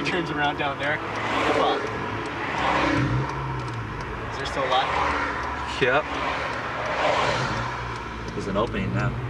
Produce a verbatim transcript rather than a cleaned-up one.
turns around down there. Come on. Is there still a lot? Yep. There's an opening now.